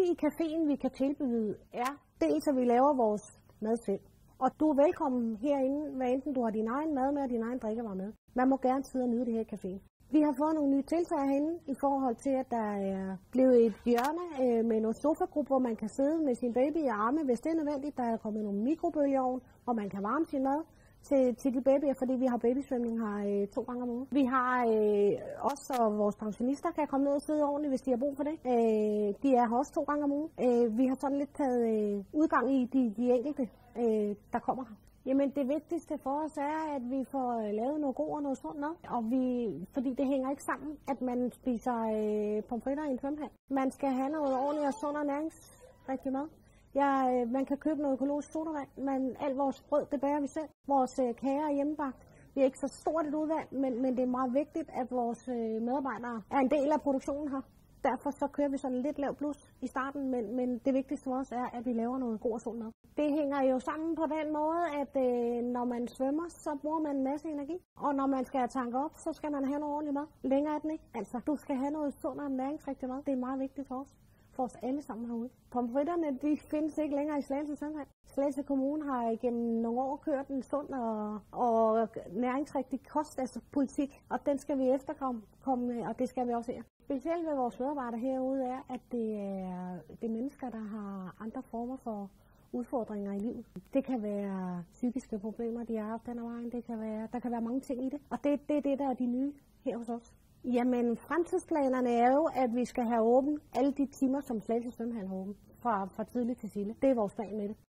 i caféen, vi kan tilbyde, er dels, at vi laver vores mad selv. Og du er velkommen herinde, hvad enten du har din egen mad med og din egen drikkevarer med. Man må gerne sidde og nyde det her i caféen. Vi har fået nogle nye tiltag herinde i forhold til, at der er blevet et hjørne med nogle sofagruppe, hvor man kan sidde med sin baby i arme, hvis det er nødvendigt. Der er kommet nogle mikrobølgeovn, hvor man kan varme sin mad til de babyer, fordi vi har babysvømning her 2 gange om ugen. Vi har også, så vores pensionister kan komme ned og sidde ordentligt, hvis de har brug for det. De er her også 2 gange om ugen. Vi har sådan lidt taget udgang i de enkelte, der kommer her. Jamen det vigtigste for os er, at vi får lavet noget god og noget sundt mad. Fordi det hænger ikke sammen, at man spiser pomfritter i en svømmehal. Man skal have noget ordentligt og sund og næringsrigtig mad. Man kan købe noget økologisk sodavand, men alt vores brød, det bager vi selv. Vores kager er hjemmebagt. Vi er ikke så stort et udvalg, men det er meget vigtigt, at vores medarbejdere er en del af produktionen her. Derfor så kører vi sådan lidt lav plus i starten, men det vigtigste for os er, at vi laver noget god og sund mad. Det hænger jo sammen på den måde, at når man svømmer, så bruger man en masse energi. Og når man skal tanke op, så skal man have noget ordentligt mad. Længere er den ikke. Altså, du skal have noget sund og næringsrigtig mad. Det er meget vigtigt for os. For os alle sammen herude. Pomfritterne, de findes ikke længere i Slagelse svømmehal. Slagelse Kommune har igennem nogle år kørt en sund og næringsrigtig kost, altså politik. Og den skal vi efterkomme, og det skal vi også her. Specielt ved vores medarbejdere herude er, at det er mennesker, der har andre former for udfordringer i livet. Det kan være psykiske problemer, de har haft den vejen. Der kan være mange ting i det. Og det er det, der er de nye her hos os. Jamen, fremtidsplanerne er jo, at vi skal have åbent alle de timer, som Slagelse svømmehal har åbent. Fra tidligt til silde. Det er vores plan med det.